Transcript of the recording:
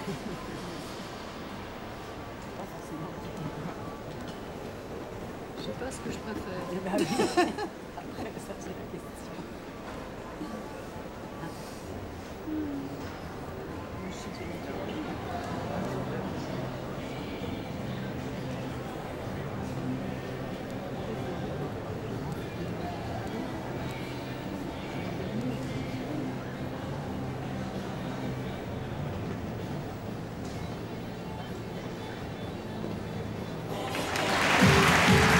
Pas forcément. Je sais pas ce que je préfère. Eh ben oui. Après, ça c'est la question. Moi, je suis du naturel.